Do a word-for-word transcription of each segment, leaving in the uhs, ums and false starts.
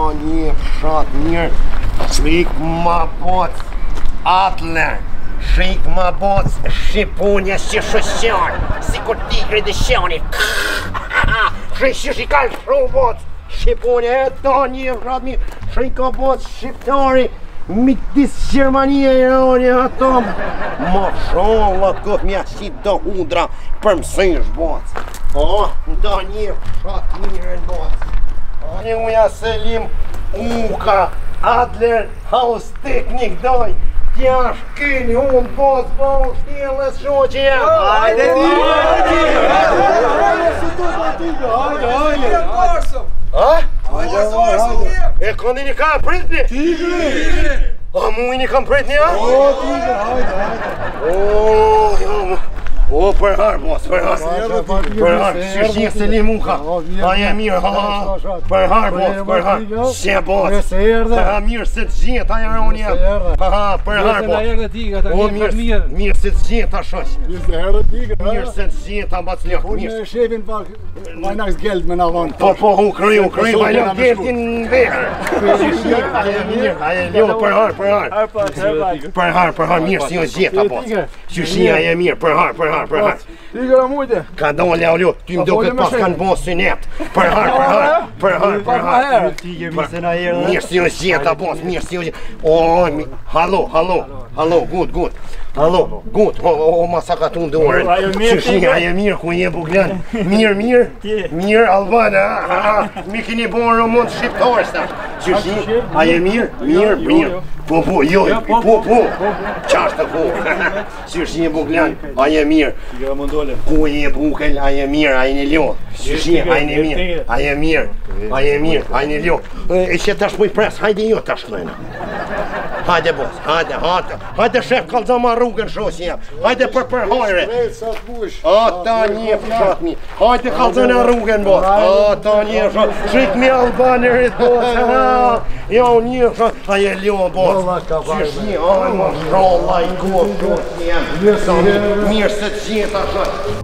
një fshat mirë, shik ma boc, Adler, shik ma boc, Shqiponia si shosjar, si kur tigri dhe shani. Shik si shikal shumë boc, Shqiponia e ta një fshat mirë, shik ma boc, shqiptari, midis Gjermania e Irani ato. Mashallah, këtë mja si do hundra për mësësh boc. O, nda një fshat mirë në boc. Një uja Selim Uka, Adler, House Technic doj, tja shkini unë boc, bo shtjelës shoqe jem. Hajde ti! Hajde, hajde! Ha? E këndi një kam pritni? Tigri! A mu i një kam pritni, a? O, tigri, hajde, hajde. O, jo, o, për harë, boss, për harë. Për harë, shishtë Selim Uka. A je mirë, ha, për harë, boss, për harë. Shë, boss. Ha, mirë se të gjithë, a janë unë jem. Ha, për harë, boss. O, mirë se të gjithë, a shosh. Mirë se herë tigri. Mirë se të gjithë, a bac lëhë. Unë me shefin pak, vajnaks geld me në vonë. Po, po, u kry, u kry, vajnaks geldin në verë. A je mirë, a je lëhë, për harë, për harë. Për harë, për harë, mirë si o gjithë, a boss. Qyshia je mirë, për harë, për harë. Për harë. Tigre mujte. Ka dole o lu, ty më do këtë pas kanë bo synet. Për harë, për harë, për harë, për harë. Mirë si o gjitha, boss, mirë si o gjitha. O, hallo, hallo, hallo, good, good. Hallo, good, o masa ka tu ndorën. Qëshia, aje mirë, ku je buglan. Mirë, mirë, mirë, Albana. Mi kini bo rëmond shqiptarës ta. Qëshia, aje mirë, mirë, mirë. Po, po, jo, po, po. Qashtë po. Qëshia, buglan, aje mirë. Ku je bukel, aje mirë, aje një ljo. Qëshia, aje një mirë, aje mirë, aje mirë, aje një ljo. E që tash mu i pres, hajde jo tash lojna. Hajde boss, hajde, hajde, hajde shef kalza ma rrugën shosi jam, hajde për për hajre. Ata një fshat mi, hajde kalza në rrugën boss, ata një fshat, shik mi Albanerit boss, jo një fshat, aje ljo boss, qysh një, aj ma shralla i kohë shosi jam, mirë se të gjitha fshat.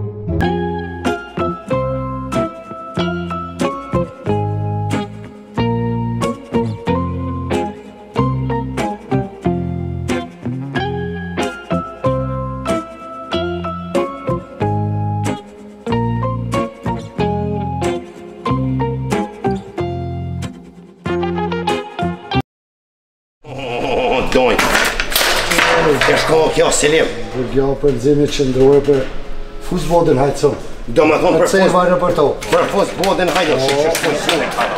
E shko kjo Selim. Për kjo për nëzimi qëndrore për fusbodin hajtë sot. Do me thonë për fus... vajrë për to. Për fusbodin hajtë, që që shkoj sune ka.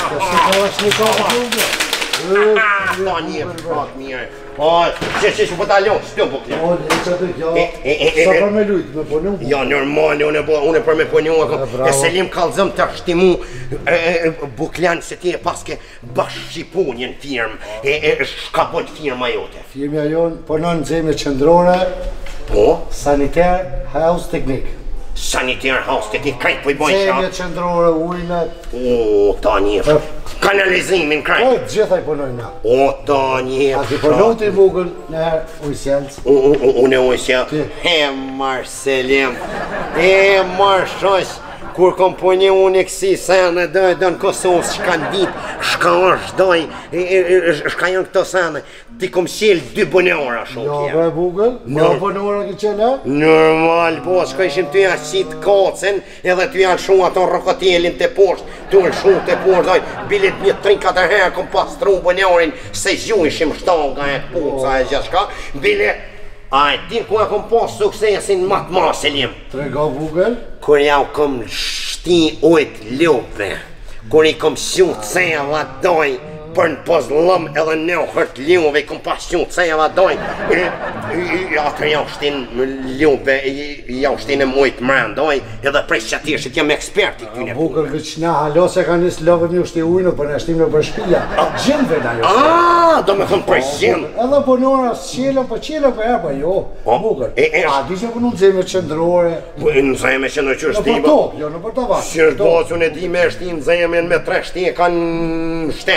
Ta një frak mirë. O, që që që po ta lonë, shtë po këtë. O, një që të kjo, sa për me lujtë, me ponu? Ja, normal, unë për me ponu. E Selim kalzëm të shtimu Buklan se ti e paske bashkëpunjen firmë. E shka bojt firma jote? Firmja jonë punon në zeme qëndrore. Po? Saniter House Technic. Saniter House Technic, krejt po i bojnë shak? Zeme qëndrore, ujnët. O, ta një kanalizimin krejt? Po, gjitha i punojnë na. O, ta një A ti punojnë të i vogël në ujësjelës? Unë e ujësjelë? He, marë Selim, he, marë shosh. Kur kom punje unë e kësi sene, dhe dhe në Kosovë, shka në ditë, shka është doj, shka janë këto sene, ti kom qelë dy bonora shumë kje. Jo, bre Google, ma bonora ki qenë? Normal, po, shka ishim të janë qitë kacen, edhe të janë shumë ato rokotelin të poshtë, të janë shumë të poshtë, doj, bilet një tri katër herë kom pastru bonorin, se gju ishim shtaga e puca e gjithë shka, bilet, a e din ku e kom pas suksesin matë ma, Selim? Trega Google? Kur ja u kom shti ujt lupe, kur i kom shu cella doj, për në pozlëm edhe në hërt ljuve, i kom pas shu cella doj, atër ja u shtin lupe, ja u shtin e mujt mrandoj, edhe prej qatirëshit jam eksperti këtyne punë. Bukër vëq na halo se ka njës love mi u shti ujnë, për në shtim në për shpia, gjendve na jo. A, do me thëmë prej gjendë. Edhe ponora qelën, për qelën për herë, për jo, Bukër. A, di që punu në zeme qëndrore? Në zeme qëndrore që është tiba? Në për top, jo, në për tavat. Që është bacun e di me shtim zemen me tre shtim kanë shtenë.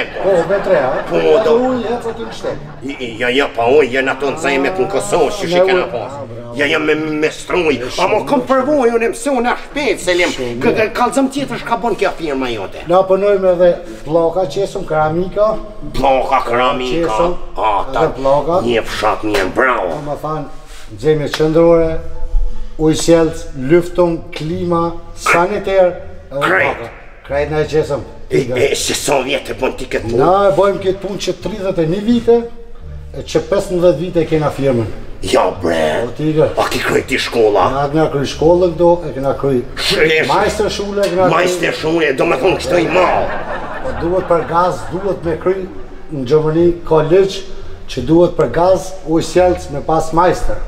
me tre, ha? Po, do. Uj, hec aty në shtek. Ja, ja, pa uj, janë ato në zemet në Kosovë që shi kena pas. Ja, ja, me me struj. A mo kom përvoj, unë mësu në shpet, Selim. Kalzëm tjetër shka bon kja firma jote. Na punojmë edhe bloka qesëm, keramika. Bloka, keramika. Edhe bloka. Një fshat, një bravo. Ma thanë, gjemje qëndrore, ujësjelc, lyftum, klima, saniter, edhe bloka. Krejt në e qesëm. E, se sa vjetë e bon ti këtë punë? Na e bojmë këtë punë që tridhjet e një vite, e që pesëmbëdhjetë vite e kena firmën. Ja bre, a ki krejti shkolla? Na kena kryj shkollë këto, e kena kryj majster shule, e kena kryj... Majster shule, do me thonë kështu i malë. Duhet për gaz, duhet me kryj në Gjermani ka ligjë që duhet për gaz ujësjelc me pas majster.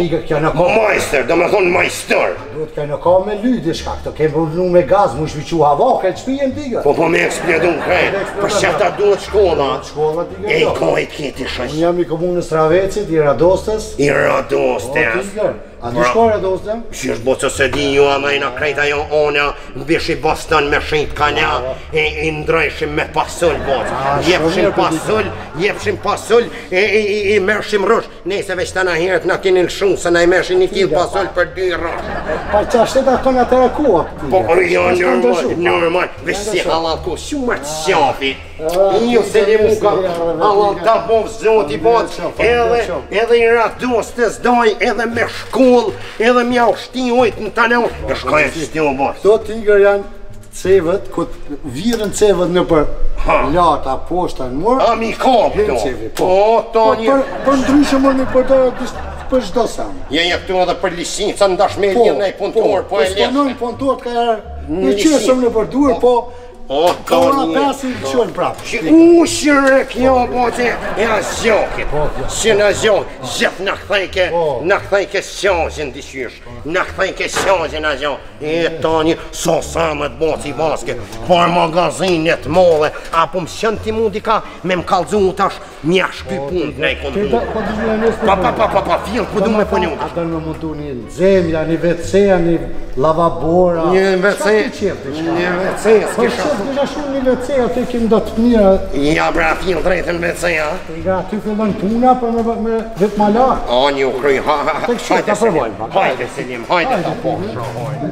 Majster, do me thonë majster. Duhet ka në ka me lydi shka, këto kemë përnu me gaz, mu shviqu hava, ka e qpijen tiga. Po po me ekspledu në krejt, për shëfta duhet shkolla. Shkolla tiga. E i ka e kjeti shësh. Unë jam i komunës Ravecit, i Radostes. I Radostes. A di shko Radostes? Si është boco se di ju, ama i na krejta jo ona, bish i bastan me shenjt kanja, e i ndrojshim me pasull, boco. Jepshim pasull, jepshim pasull, e i mërshim rrush. Nese veç të na heret na kini lëshu, se na i mërshim një kil pasull për dy rrush. Pa qa shteta kënë atëra kua? Po, jo, normal, normal, veç si halal ku, si u mërë të shafi. Ju se li mu ka halal ta bovë zoti, boco, edhe i Radostes doj, edhe me shkoll, edhe mja u shti ujtë në taleon, e shkaj e shti u bosh. Këto tigër janë cevët, këtë virën cevët në për lata, poshta në mërë. A mi ka këto? Po, to një... Për ndryshë mërë një përdojë për shdo samë. Je je këtu edhe për lisinca, në dashme e një nej punëtor, po e leshe. Po, s'ponojnë punëtor të ka jarë një qesëm në përduar, po... Ka ora pesi të qënë prapë. U, shire kjo, bote, e a zjokit. Si në zjokit, zjep në këthejke, në këthejke sjazin të qysh. Në këthejke sjazin a zjokit. E tani, so samet bote i baske, par magazinet mole, apo më shënë ti mundi ka me më kalzu tash një shky pun të nej këndu. Pa, pa, pa, pa, pa, fjell, ku du me për një. A do në mundu një zemja, një vetëseja, një lavabora. Një vetëseja, një vetëseja, s'kisha. Kisha shumë një vetëseja, të kemë do të mira. Ja, bra, fjell drejtën vetëseja. Nga, ty fillon puna për me vetë malar. A, një u kryj, ha, ha, ha. Hajde, Selim, hajde, Selim, hajde, ta poshë, hajde.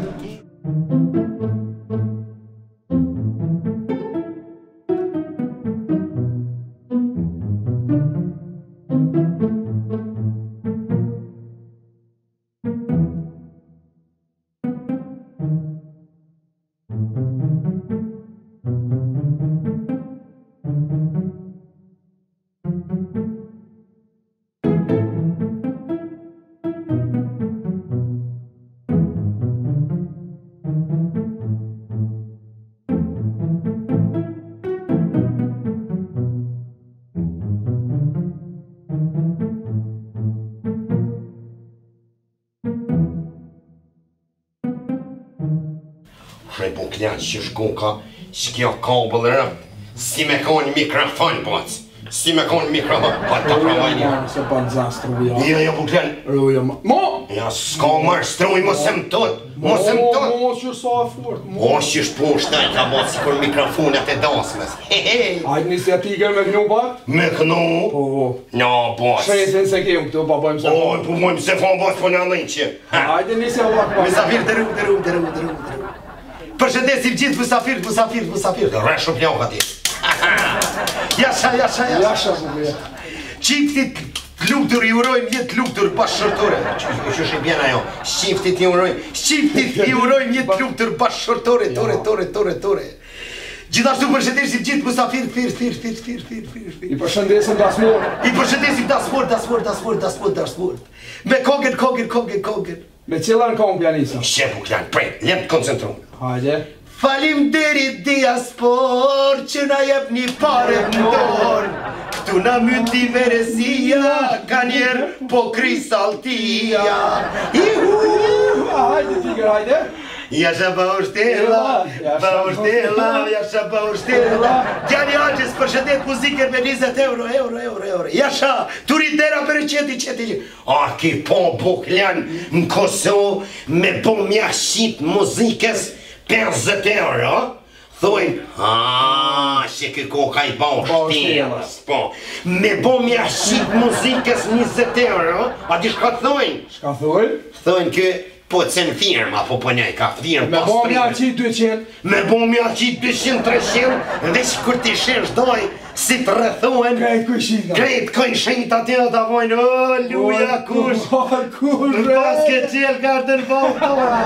Shrej po kljanë që shkoka, që kjo kabel rëmë, si me ka një mikrofon, boc. Si me ka një mikrofon, pa të pravaj një. Se pa në zanë struja. Jo, jo, po kljanë. Ruja, ma. Mo! Ja, s'ka marë struj, mos e më tëtë, mos e më tëtë. Mo, që sa e fort, mo. O, që shpo shtaj ka boc, si kur mikrofonet e dasmes. Hej, Ajtë një se tiger me kënu pa? Me kënu? Po. No, boc. Shresin se kemë këtu, pa bojmë se fa. O, po bojmë se fa, boc, po në alin që. Ajtë një se vak pa. Misafir, dëru, dëru, dëru, dëru, dëru. Përshëndesim gjithë musafirët, musafirët, musafirët. Rreshu pjohë ati. Jasha, jasha, jasha. Jasha, bubuja. Qiftit luktur i urojmë jetë luktur bashkëshortore. Që shi bjena jo. Qiftit i urojmë, qiftit i urojmë jetë luktur bashkëshortore. Tore, tore, tore, tore. Gjithashtu përshëndesim gjithë musafirët, firë, firë, firë, firë, firë, firë, firë. I përshëndesim dasmor. I përshëndesim dasmor, dasmor, dasmor, dasmor, dasmor. Me kogën, kogën, kogën, kogën. Me cila në kongë pianisa? Shepu klan, prej, jem të koncentru. Hajde. Falim derit diaspor që na jep një pare në dorë. Këtu na myti meresia, ka njerë po krisaltia. Ihu! Hajde, tiger, hajde. Jasha pa ushtela, pa ushtela, jasha pa ushtela. Gjani Aqës përshëndet muzikën me njëzet euro, euro, euro, euro. Jasha, turitera për qeti, qeti. A ki po buklan në Kosovë me po mja shqit muzikës pesëdhjetë euro. Thojnë, aaa, që kë koka i bon shtelës, po. Me bo mja shqip muzikës njëzet euro, a di shka thojnë? Shka thojnë? Thojnë kë, po të cen firma, po pënej, ka firma me bo mja qit dyqin. Me bo mja qit dyqin, treshin, dhe që kur t'i shesh doj, si të rëthojnë. Krejt këshin. Krejt këshin të atyre të vojnë, o, luja kush. O, kush, në paske qelë kartën bautora.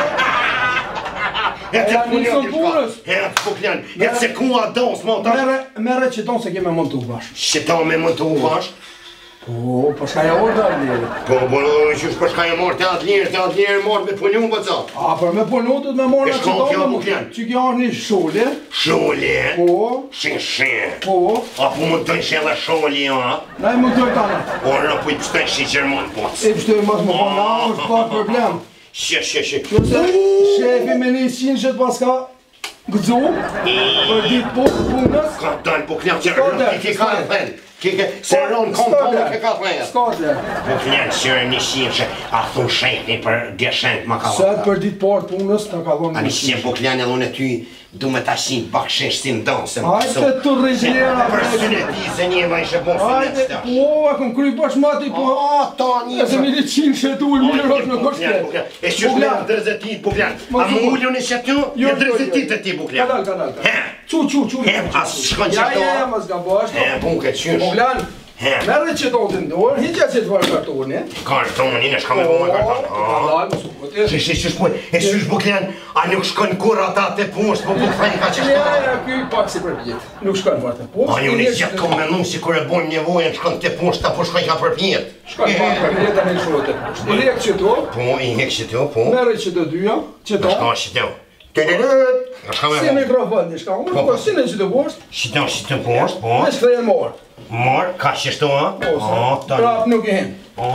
E të punjot i shka, e të puklen, e të se kua dos, mo të... Mere që tonë se keme montu bash. Që ta me montu bash? Po, po shka e orë të atë lirë. Po, po, që shka shka e morë të atë lirë, të atë lirë morë me punu, po co? A, për me punu të të me morë në që tonë, që kjo është një shulli. Shulli? Po. Shin, shin. Po. A po më të nëshë edhe shulli, a? Na i më të tane. O, në po i pështën shi Gjermon, po. I pështën mas më përna, është pa problem. Shë, shë, shë. Shefi me një qinë që të paska gëzu, për ditë po të punës. Ka dalë po kënjë që rënë, ki ka e thënë. Se rënë kom tonë ke ka thënë. Ska të. Po kënjë që rënë një qinë që a thunë shefi për djeshenët ma ka thënë. Se për ditë po të punës të ka dhënë një qinë. A një qinë po kënjë edhe unë e ty du me ta qinë bakshesh si më donë se më pëso. Ajte të rejgjera. Për synetizë njëma ishe bon synet së tash. Po, e këm kry bashmati, po. A, ta një. E se mi një qinë që tu i mirë rëtë në kështë. E që shme në drezetit, Buklan. A më ullën e që ty, e drezetit e ti, Buklan. Kanal, kanal, kanal. Qu, qu, qu. He, as shkon që to. Ja, ja, ma s'ga bashkë. He, bunke, qysh. Buklan. Merë që do të ndorë, hiqja që të varë kartoni. Kartoni, në shka me bëmë kartoni. Kanal, më sukote. Që që që shpoj, e që Buklan, a nuk shkon kur ata të poshtë, po buk thajnë ka që shkon. Ja, ja, kuj pak si për vjetë. Nuk shkon varë të poshtë. A ju një gjithë kom menu si kur e bojnë nevojën, shkon të poshtë, ta po shkon ka për vjetë. Shkon për vjetë, a një shkon të poshtë. I hek që to. Po, i hek që to, po. Merë që të dyja, që to. Shka që to. Si mikrofon një shka, unë po si në që të poshtë. Shito, që të poshtë, po. Me shkëtë e morë. Morë, ka që shto, a? Prap nuk e hen.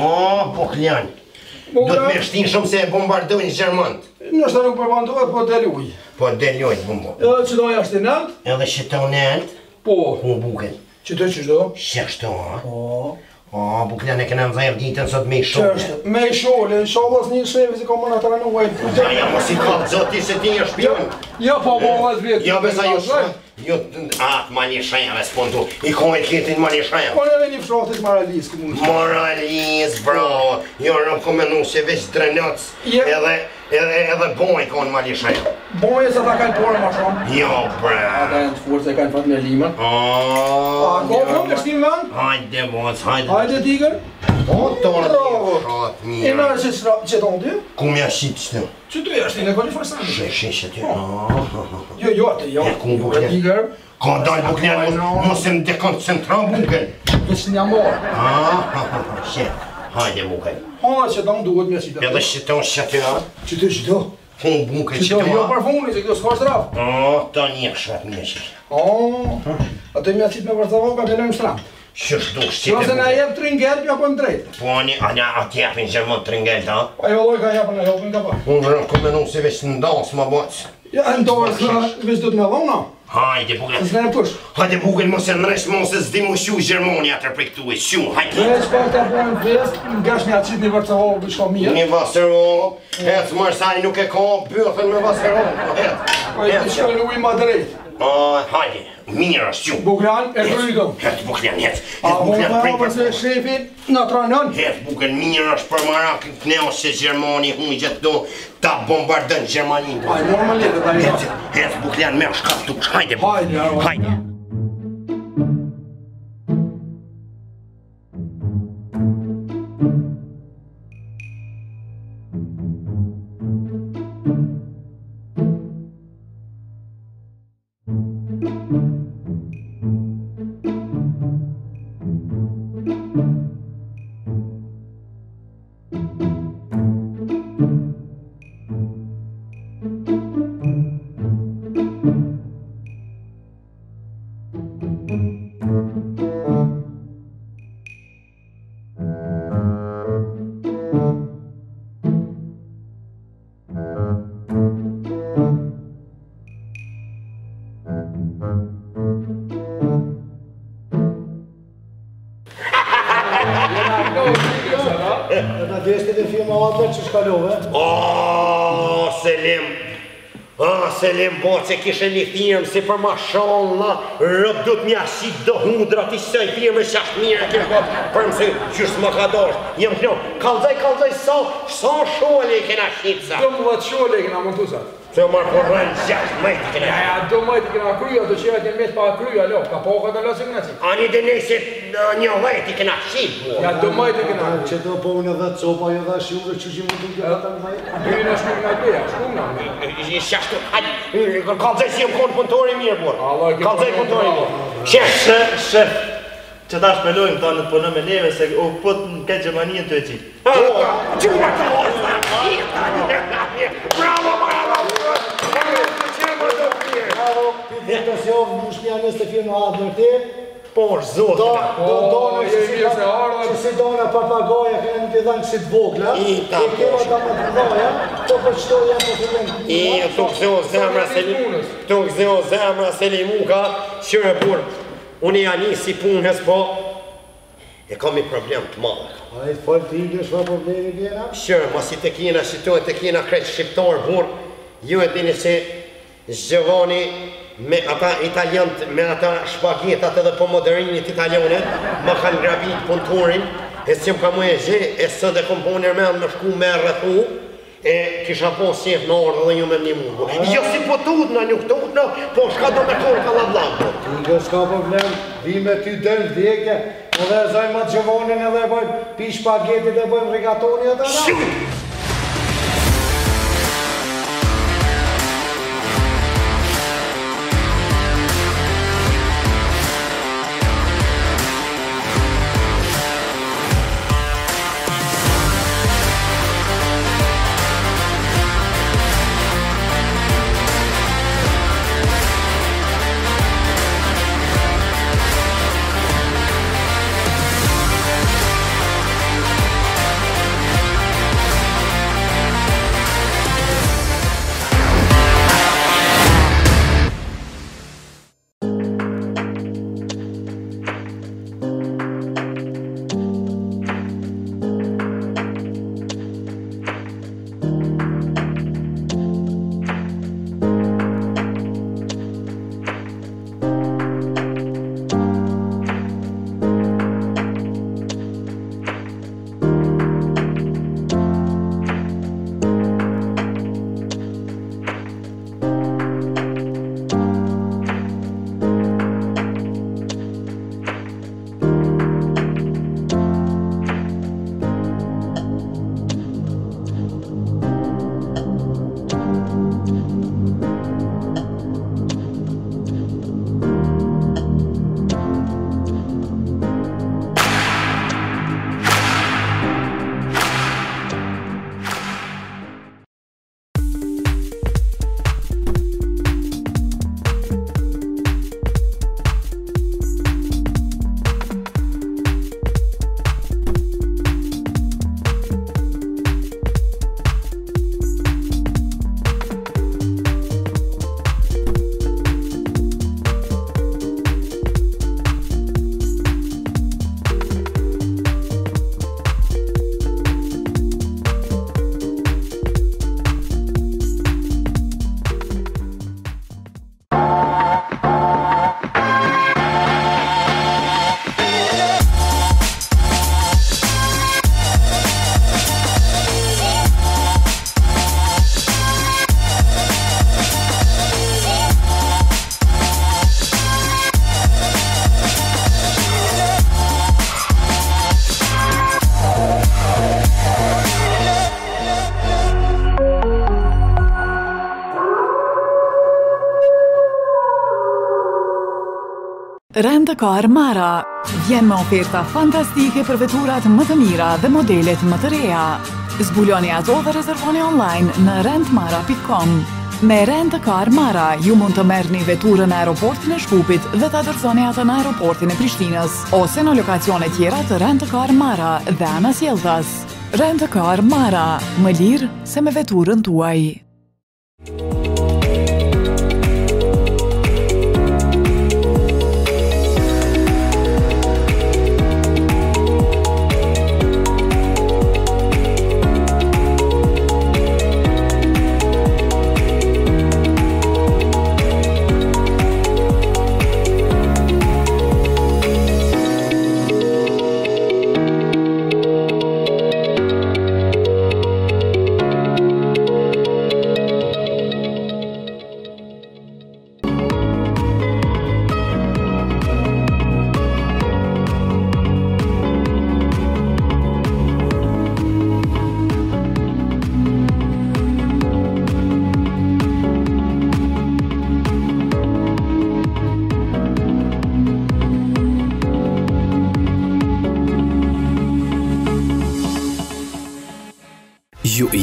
O, po kljan. Do të me shtinë shumë se e bombardojnë Gjermant. Nështë nuk përbandohet, po del uj. Po del uj, bumbo. Edhe që do jashtë i nëllët? Edhe që të nëllët? Po. Ku buken? Që të që shdo? Që shto, a? Po. O, bu kljan e këna më dhejrë ditën sot me i shole. Qështë? Me i shole, në sholës një shefi si ka më në të rënë uaj. Ja, ja, mos i ka të zoti se ti një shpion. Ja, po, po, vazh vjetë. Ja, besa ju shpion. Jo, atë ma një shenjave s'pontu, i kojnë kletin ma një shenjave. Po në edhe një fshatit moralis këmu në. Moralis, bravo. Jo, në po menu se veç drenëtës, edhe, edhe, edhe boj konë ma një shenjave. Boj e se ta kanë porë ma shumë? Jo, bravo. Ata e në të forë se kanë fatë me limën. Aaaa. A, ko shumë në shtim vend? Hajde, boz, hajde. Hajde, tigër. O, tonë një shatë mirë. E nërë që që tonë ty? Ku mja shqipë që të? Që ty është, i në koni forësani. Shë, shë, shë ty. Jo, jo, atë, jo. E ku buklen? Ka dalë buklen, mos e më dekoncentran buklen. Veç një amorë. Aaaa, shë, hajde buklen. Hajde që tonë duhet mja qita. Edhe shë tonë shë ty, a? Që ty që do? Fun buklen që Që ty, do, jo a? për funi, se këto s'ka shtraf. O, ta një shatë një që. O, atë mja qit me vërthavo ka pelojmë shtraft. Qështë du shqite buklen? Nëse na jep tringel, pja po në drejtë. Po, a të japin Gjermon tringel, ta? A jo loj ka japin, a japin ka pa. Unë rëmë ku menu se veç në ndasë ma bëcë. Ja, ndorë se veç du të me dhona. Hajde buklen. S'ne e pësh. Hajde buklen, mos e nresh mos e zdi mu shu Gjermoni atër për këtu e shu, hajde. Veç pak të pojnë fest, nga shmja qit një vërthavo për shka mirë. Një vasero, hecë mërsaj nuk e ka bëthën me vasero, hecë. Po e të shkojnë uj ma drejtë. Hajde, mirë është që. Buklan e krytëm. Hecë buklen, hecë. A mund të përse shefin në tranën? Hecë buklen, mirë është për marak në kneo se Gjermoni hunë gjithë do ta bombardën Gjermanin. A normalitet, a i hecë. Hecë buklen, me është kaftu, hajde. Hajde, hajde. Dhe shtet e firma Albert që shkallove? O, Selim, Ah, se le mbo që kishe një firmë si për ma shalla, rëp du t'mja shqit do hundra t'i sëj firmë që ashtë mirë kërë këtë, për mëse qështë më ka doshtë. Jem këno, kalzaj, kalzaj, sa, sa shole i kena shqit sa. Do më vatë shole i kena montu sa. Se marë për rënë gjatë, majtë i kena. Ja, ja, do majtë i kena kryja, do që e t'jen mes pa kryja, lo, ka po ka të lasë i kena qit. Ani dhe nëse një vajt i kena shqit, bo. Ja, do majtë i kena. Që do po unë edhe copa jo dhe shumë që që më të të të majtë. Dyri në shkuk nga beja, shkuk nga. Shashtu, hajtë, kalzaj si jem konë punëtori mirë, bo. Kalzaj punëtori mirë. Shef, shef. Që ta shpelojmë ta në të punë me neve se u put në këtë Gjermanien të e qitë. Gjuma të ozë! Bravo, bravo! Bravo, për të si ovë në shpja nësë të firmë atë në ti. Po, zotë ta. Do në që si do në papagoja kënë në të dhanë që si të vogla. I ta përshë. I ta më të doja, të për qëto janë për të vëndë. I të këzio zemra se li... Të këzio zemra se li muka, qyre burë. Unë janë një si punës, po, e kam i problem të madhe. A i të falë të ide shfa problemi bjera? Shërë, ma si të kina, shqiptojnë të kina kretë shqiptarë, burë, ju e dini se zgjëvani me ata italianët, me ata shpagetat edhe po modernit italianet, ma kanë grabit punëtorin, e si më ka mu e gje, e së dhe kom po nërmen më shku me rrëthu, e kisha po sjef në orë dhe ju me një mungu. Jo si po tut në nuk tut në, po shka do me torë ka lavlamë. Ige s'ka problem, vi me ty dëllë dheke, edhe e zajmë atë gjëvonin edhe e bojmë pi shpagetit dhe bojmë rigatoni atë da. Rent-a-car Mara vjen me oferta fantastike për veturat më të mira dhe modelet më të reja. Zbuloni ato dhe rezervoni online në rentmara punkt com. Me Rent-a-car Mara ju mund të merrni veturën në aeroportin e Shkupit dhe ta dorëzoni atë në aeroportin e Prishtinës ose në lokacione tjera të Rent-a-car Mara dhe Anasjeltas. Rent-a-car Mara, më lirë se me veturën tuaj.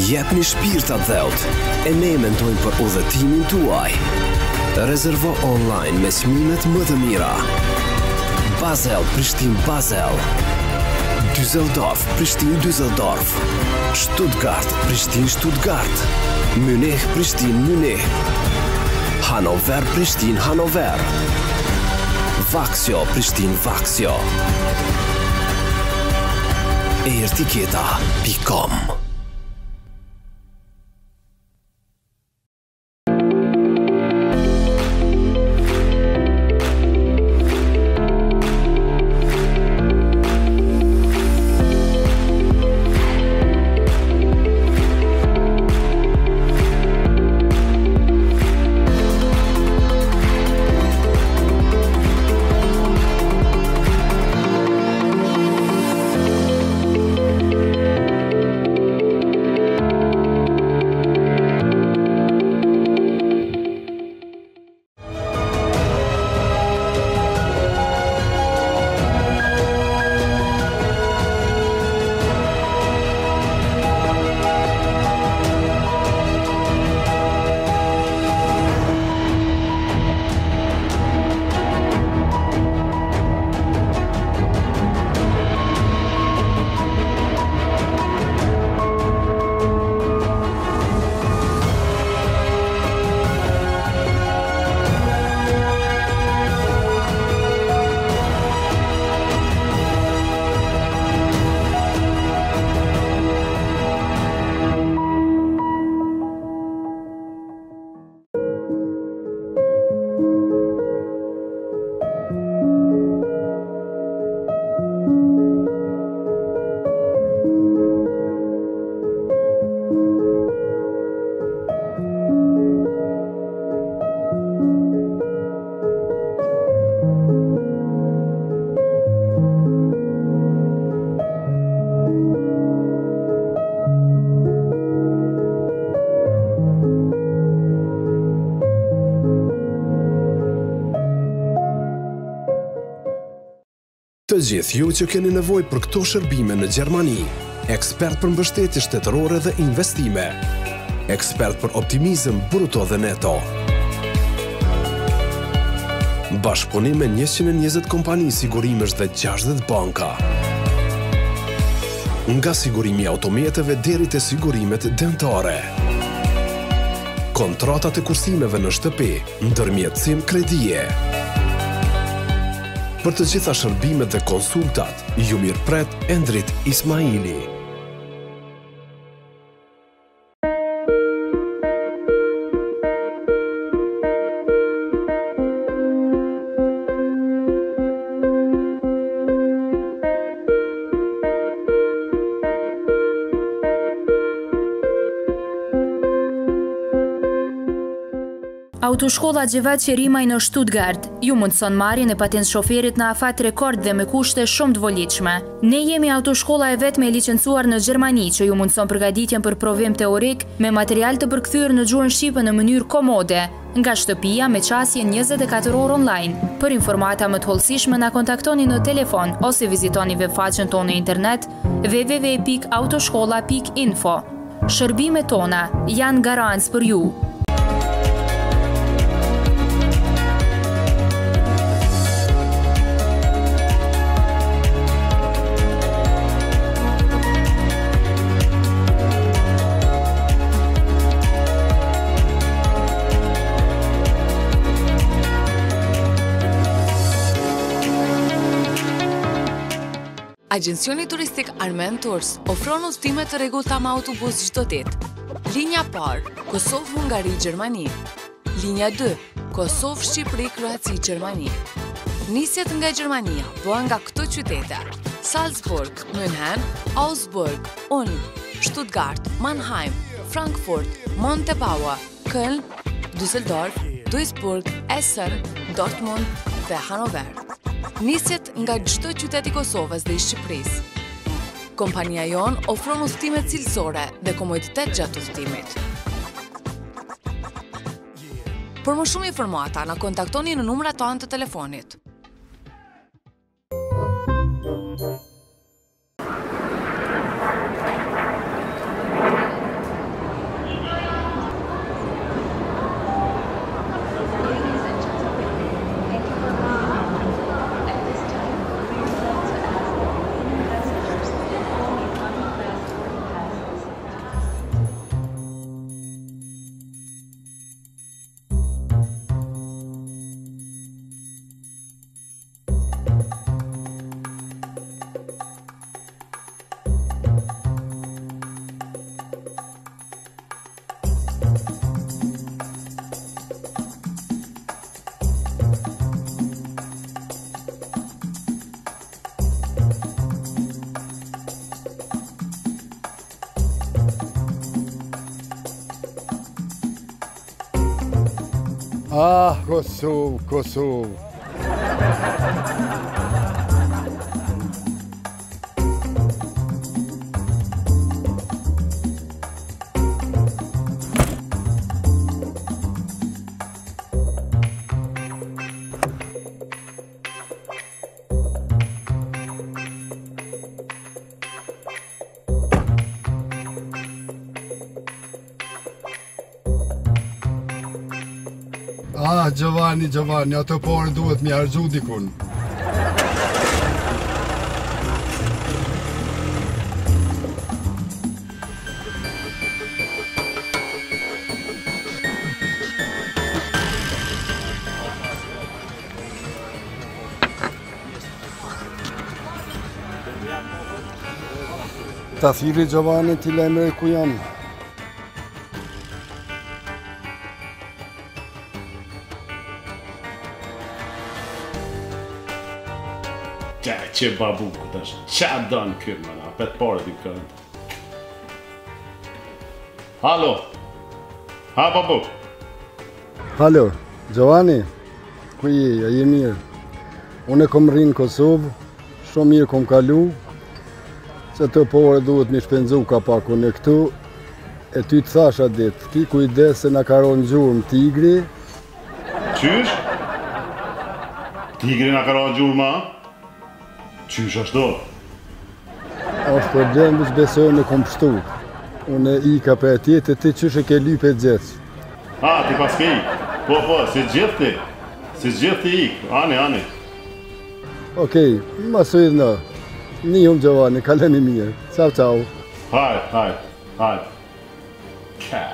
Jepni shpirtat dheut, e ne mentojmë për udhëtimin tuaj. Rezervo online me çmimet më të mira. Basel, Prishtinë, Basel. Düsseldorf, Prishtinë, Düsseldorf. Stuttgart, Prishtinë, Stuttgart. Munich, Prishtinë, Munich. Hanover, Prishtinë, Hanover. Vaxio, Prishtinë, Vaxio. Airtiketa punkt com. Të gjithë ju që keni nevojë për këto shërbime në Gjermani, ekspert për mbështetje shtetërore dhe investime, ekspert për optimizëm bruto dhe neto. Bashkëpunim me njëqind e njëzet kompani sigurimesh dhe gjashtëdhjetë banka. Nga sigurimi automjeteve deri te sigurimet dentare. Kontratat e kursimeve në shtëpi, ndërmjetësim kredie. Për të gjitha shërbimet dhe konsultat, ju mirëpret Endrit Ismaili. Autoshkolla Gjevat Qerimaj në Stuttgart ju mundëson marrjen e patent shoferit në afat rekord dhe me kushte shumë të volitshme. Ne jemi autoshkolla e vetme e licencuar në Gjermani që ju mundëson përgatitjen për provim teorik me material të përkthyer në gjuhën shqipe në mënyrë komode, nga shtëpia me qasje njëzet e katër orë online. Për informata më të hollësishme na kontaktoni në telefon ose vizitoni webfaqen tonë në internet w w w pikë autoshkolla pikë info. Shërbimet tona janë garancë për ju. Agjencioni turistik Armen Tours ofron udhëtime të rregullta me autobus çdo ditë. Linja parë, Kosovë-Hungari, Gjermani. Linja dy, Kosovë-Shqipëri, Kroaci, Gjermani. Nisjet nga Gjermania bëhen nga këto qytete: Salzburg, München, Augsburg, Ulm, Stuttgart, Mannheim, Frankfurt, Montabaur, Köln, Düsseldorf, Duisburg, Essen, Dortmund dhe Hanover. Nisjet nga çdo qytet i Kosovës dhe i Shqipërisë. Kompania jon ofron udhëtime cilësore dhe komoditet gjatë udhëtimit. Për më shumë informata, na kontaktoni në numrat tonë të telefonit. Ah, Kosovë, Kosovë. Ah, Giovanni, Giovanni, ato parë duhet mi harxhu dikun. Ta thiri Giovanni ti lajmërej ku jam. Ja, që babuku tash, qa dënë kërë më na, petë pare t'i kënd. Halo, ha babu. Halo, Giovanni, ku je, a je mirë? Unë e kom rinë në Kosovë, shumë mirë kom kalu, se të pare duhet mi shpenzu ka pak unë e këtu, e ty të thash atë ditë, ki kujdes se na karon gjurëm tigri. Qysh? Tigri na karon gjurëma? Qysh ashtu? Ashtë problem vëç besojnë e kom pështu. Unë i ka për atjetë, ti qysh e ke lype gjithë. A, ti pas ke ik? Po, po, si gjithë ti. Si gjithë ti ik. Ani, ani. Okej, ma sujtë në. Një hum Giovanni, kaleni mirë. Ciao, ciao. Hajt, hajt, hajt. Ka.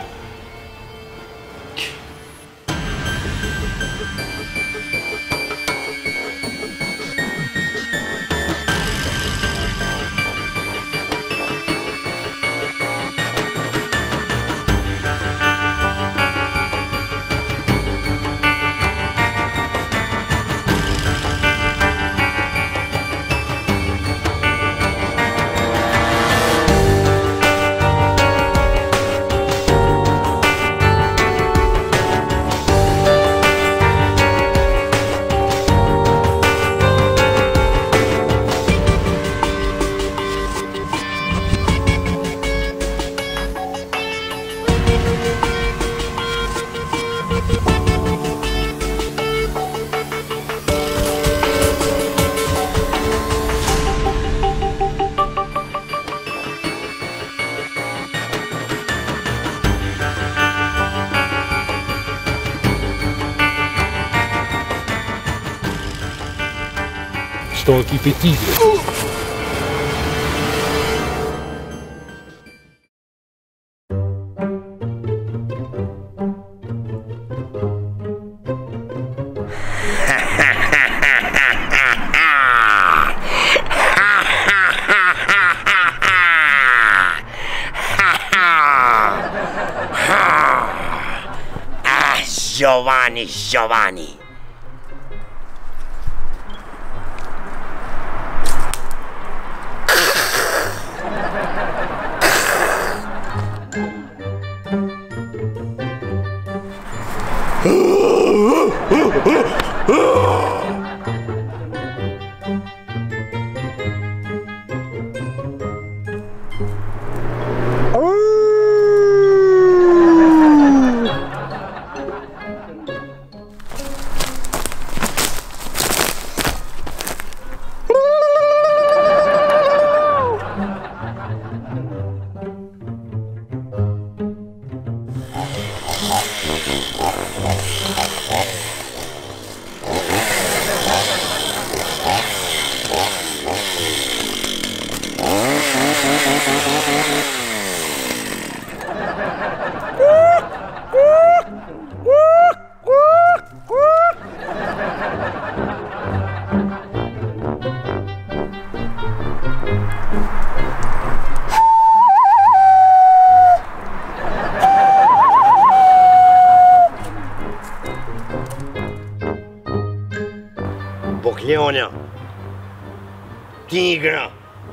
Sto ekipi tigre. Giovanni, Giovanni. Bokljonja, tigra,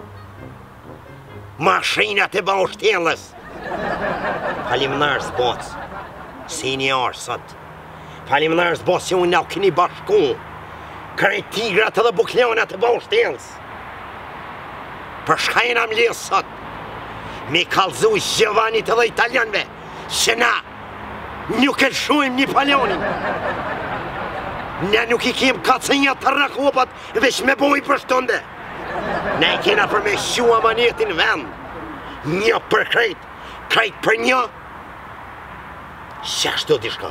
mashinat e baushtjellës, halimnar s'poc, senior sot, Faleminderit boss që unë na keni bashku. Krejt tigrat edhe buklionat e boshtjellës. Për shka jena mlesë sot, me kalzu Gjevanit edhe italianve, që na nuk e shuim një palionin. Ne nuk i kem kacenja të rakopat veç me boj për shtonde. Ne i kena për me shu amanetin vend. Një për krejt, krejt për një. Shashtu t'i shka.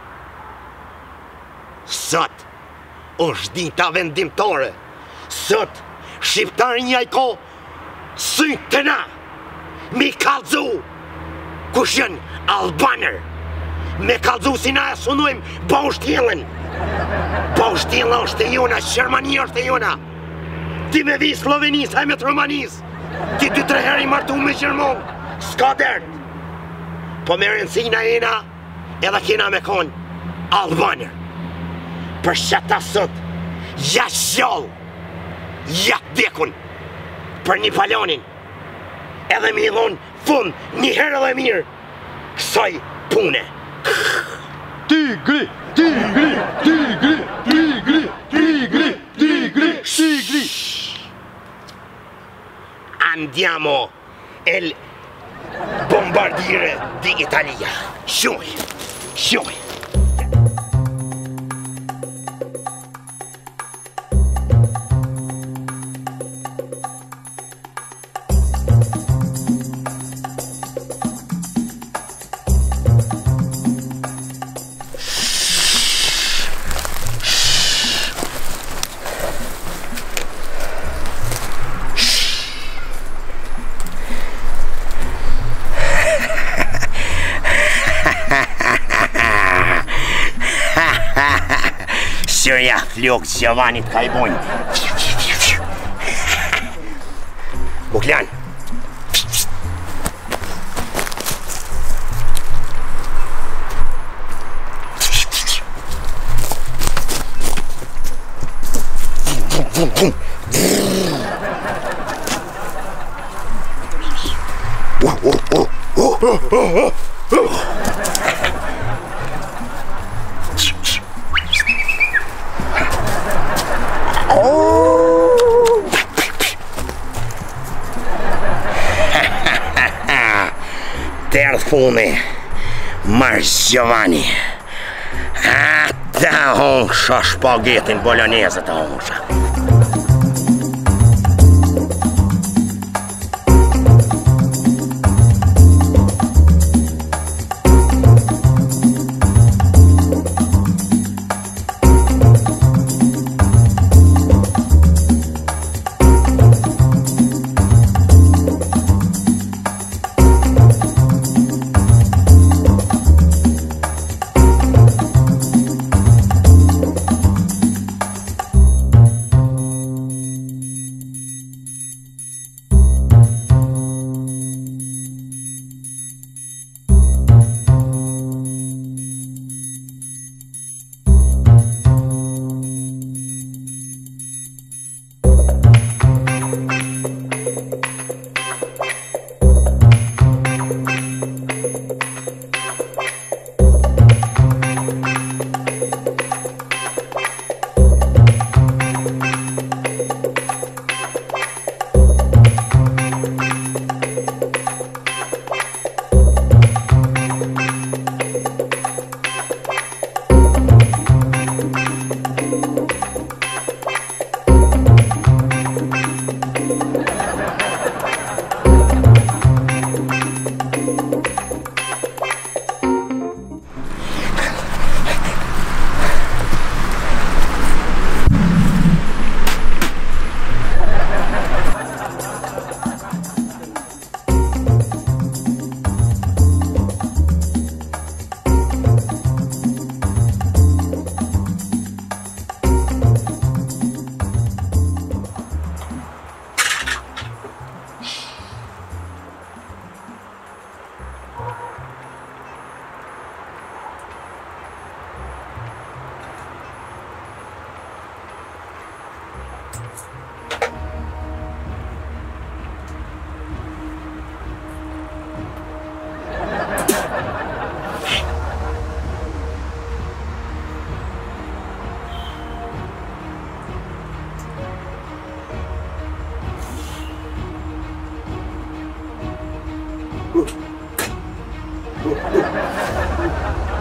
Sot, është dita vendimtore. Sot, shqiptarë një ajko, synë të na, me kalzu, kush jënë Albaner, me kalzu si na e sunojmë Baushtjellën. Baushtjella është e jona, Gjermania është e jona. Ti me vi Slovenis, hajme të Romanis. Ti dy tre heri martu me Gjermon, s'ka dert. Po me rëndësina jena, edhe kena me konë Albaner. Për shata sot, ja gjallë, ja dekun, për një palonin, edhe mi dhonë fund një herë dhe mirë, kësaj pune. Tigri, tigri, tigri, tigri, tigri, tigri, tigri. Andiamo el bombardiere di Italia. Shuj, shuj. Sërja, flok Gjevanit ka i bojnë. Buklan. Tërë fune, marrë Gjevani. Ata hongsha shpagetin bolognese të hongsha.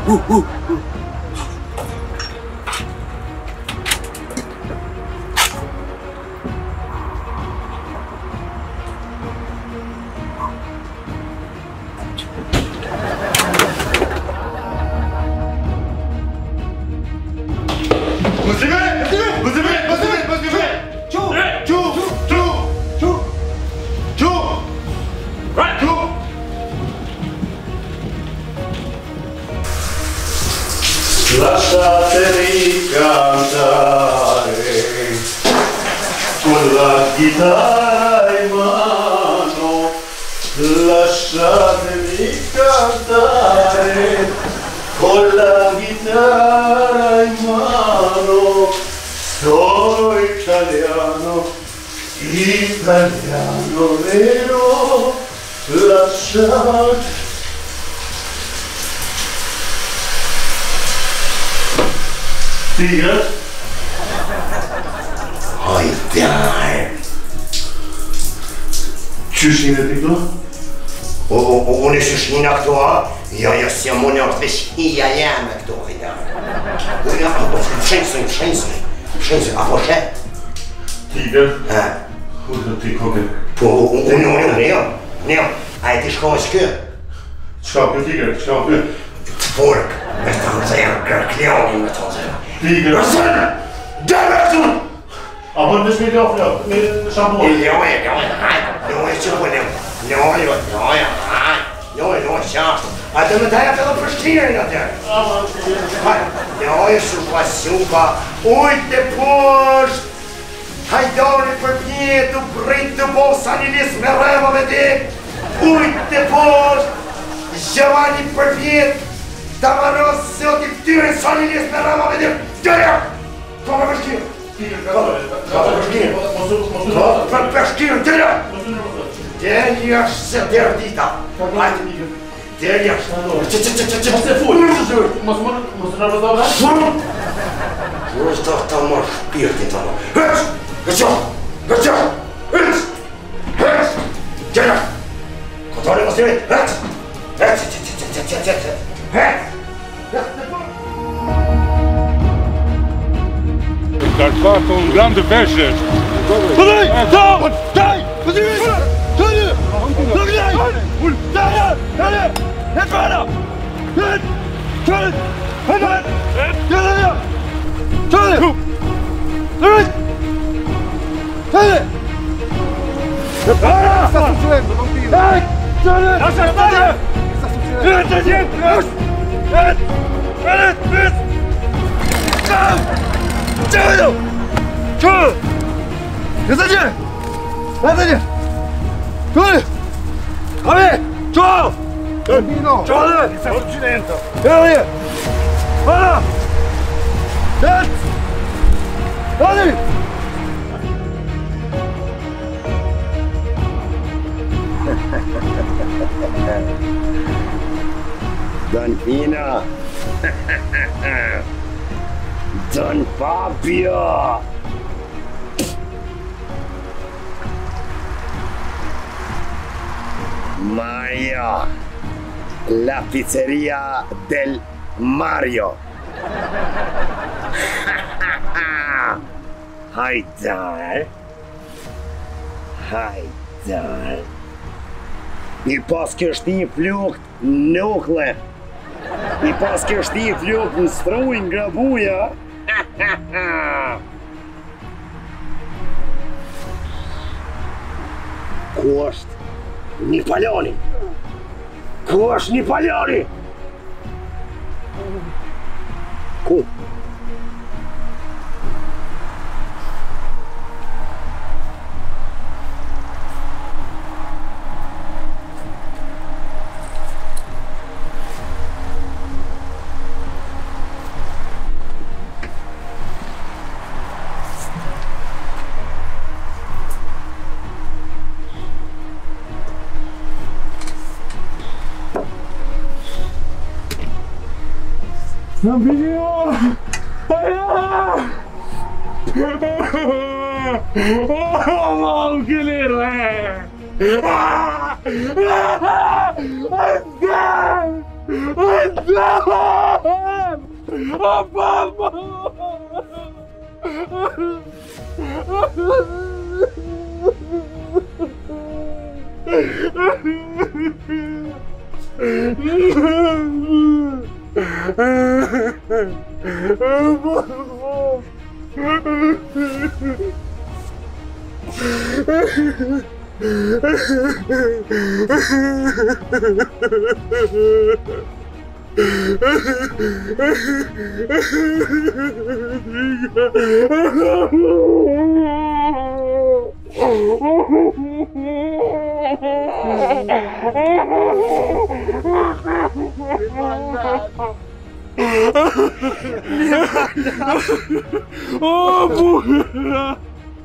Lasciatemi cantare con la chitarra in mano, lasciatemi cantare con la chitarra in mano, sono italiano, italiano vero, lasciatemi. Tigre? Oj, där! Čušnjine ti to? Ovo je sušnjina to, ja, ja sam ono već i ja jame to, da. Ja, šensuj, šensuj, šensuj, a bože? Tigre? Ja. Hoe ti koke? Po, ono, ono, ne, ne, aj ti školske? Skapje, tigre, skapje. Tvork, met dan zijn kljauwen met ons. Tigre. Wat zijn er? Daar werd toen! Aber das wird ja auch wieder mit Shampoo. Ja, ja, ja, ja, ja, ja, ja, ja, ja, ja, ja, ja, а ты дай это простирно, да? Ja, je super, super. Oj, det post! Haj dålig förpjet och britt och bossanilis med röva med det. Oj, det post! Giovanni förpjet. Tamarosso di Turen sanilis med röva med det. Gör jag! Kom över styr! Kom över styr! Kom över styr, gör jag! Där görs sig där dit. Där görs. Måste jag få? Måste man måste man vara där? Просто там можешь пить там. Хэс! Гача! Гача! Хэс! Хэс! Гача! Который вас видит? Хэс! Хэс! Хэс! Daar gaat een grande verse. Dai! Dai! Dai! Così vedi! Dai! Dai! Dai! Dai! Ett bara! Ett! Ett! Ett! Ett! Dai! Dai! Dai! Dai! Bara! Sta succedendo? Non dire! Dai! Dai! Lascia stare! Che sta succedendo? Niente, niente! Ett! Ett! Ett! Ciao! Ciao! Ciao! Jesteście! Jesteście! Ciao! Vabbè! Ciao! Bambino! Ciao! Che sta succedendo? Vieni! Guarda! Dai! Dai! Don Pino! Don Fabio! Mario! La pizzeria del Mario! Hajdar! Hajdar! I pas kështë një flukt nukle! I pas kështë një flukt në strujnë grabuja! Ku është një paloni? Ku është një paloni? Ku? Bambino! Oh, che nere! Andiamo! Andiamo! O, baba! Oh, burra!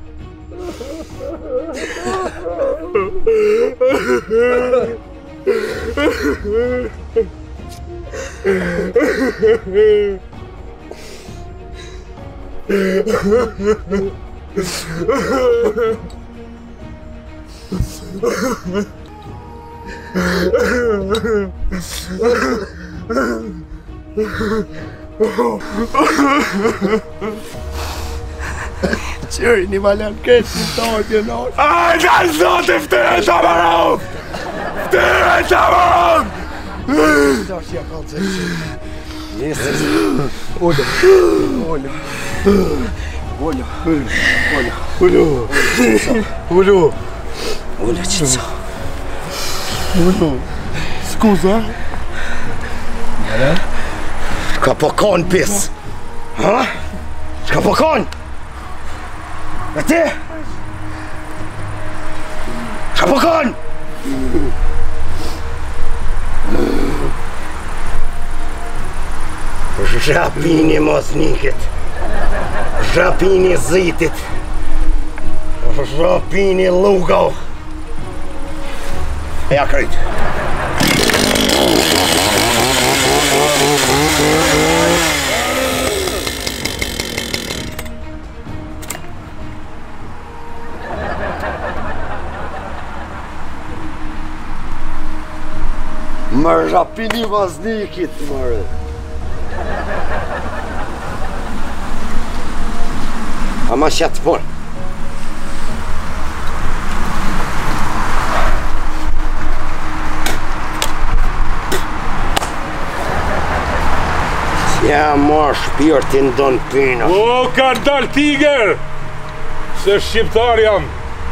Qëri një malan këtë një tajtë në nërë. Aj, në zotë, ftërë të marëm! Ftërë të marëm! Da është ja kalë të qëri. Njësë. Ullë. Ullë. Ullë. Ullë. Ullë. Ullë. Ullë, qëtësa. Ullë. Skuza. Shka po kanë pis? Ha? Shka po kanë? E ti? Shka po kanë? Zhapini mosnikit. Zhapini zitit. Zhapini lugau. E ja kryt. Më zhapini vaznikit, mërë. Ama shatë por. Ja marrë shpirtin do në pina. O, ka dal tiger! Se shqiptar jam.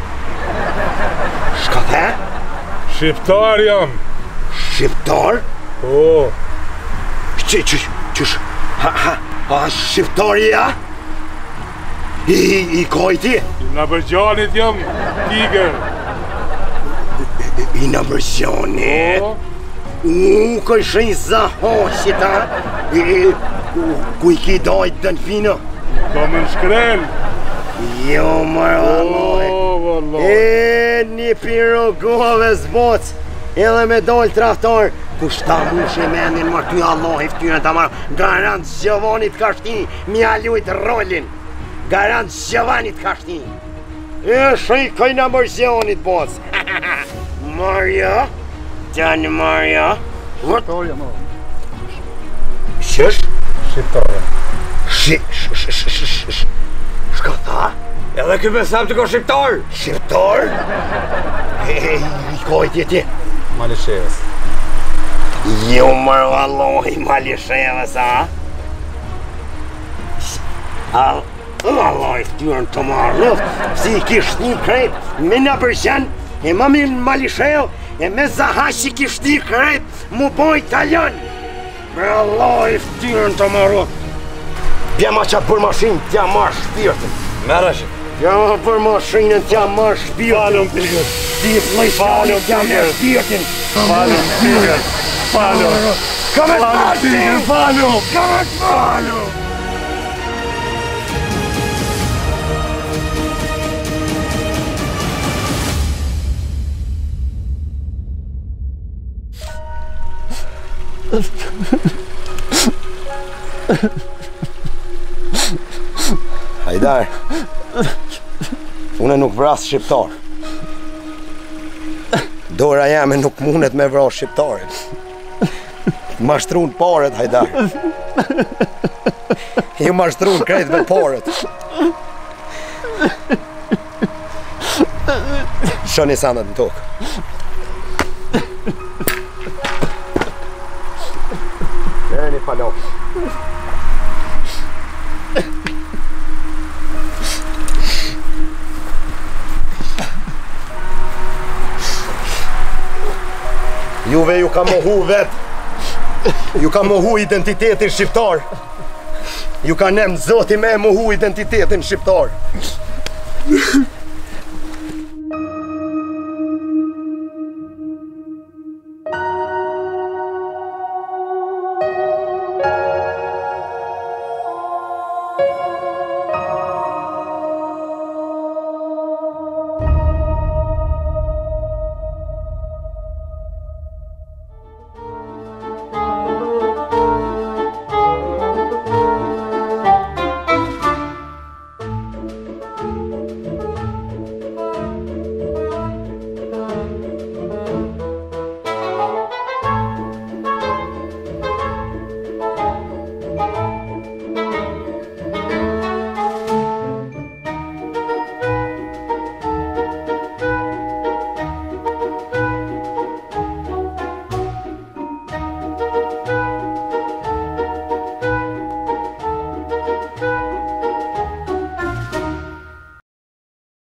Shka the? Shqiptar jam. Shqiptar? O. Që, që, qësh, ha, ha, ha, shqiptari ja? I, i, i kajti? I në bërgjanit jam, tiger. I, i në bërgjanit? O. U, këj shenjë zahoqit, ha? I, ku i ki dajt dën fina? Ka më në shkrel. Jo, mërë, valloj. E, një pirogove zboc. Edhe me dojnë trahtar, ku shta mush e mendin mërë ty Allah i ftyrën të marë. Garant Gjovanit ka shti, mi a lujt rolin. Garant Gjovanit ka shti. E shëj këj në mërgjonit, boc. Marja, tjanë Marja. Shqiptarja, ma. Shësh? Shqiptarja. Shqip, shqip, shqip, shqip. Shka tha? Edhe këj besam të ka shqiptar. Shqiptar? E, i kajtje ti. Malishevës. Jo mërë vallohi Malishevës, a? A, vallohi ftyrën të marrë luft, si i kisht një krejt, me në përqen, e më mirë në Malishevë, e me zahash i kisht një krejt, mu boj italian. Vallohi ftyrën të marrë luft. Pjema qa për mashinë, tja marrë shpirtin. Merë është. Pjema për mashinën, tja marrë shpirtin. Falëm, tiger. Ti flejshkalën, tja marrë shpirtin. Falëm, tiger. Falëm. Ka me të Falëm, tiger, falëm. Ka me të falëm. Hajdar, une nuk vras shqiptar. Dora jame nuk mundet me vras shqiptarit. Mashtru në paret, Hajdar. Ju mashtru në krejt me parët. Shoni sanat në tokë. Një falok. Juve ju ka mohu vet. Ju ka mohu identitetin shqiptar. Ju ka nem zoti me mohu identitetin shqiptar.